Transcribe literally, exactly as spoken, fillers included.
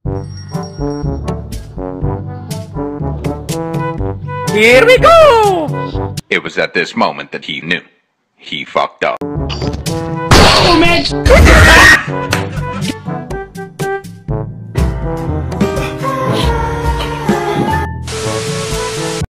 Here we go! It was at this moment that he knew. He fucked up. Oh, man!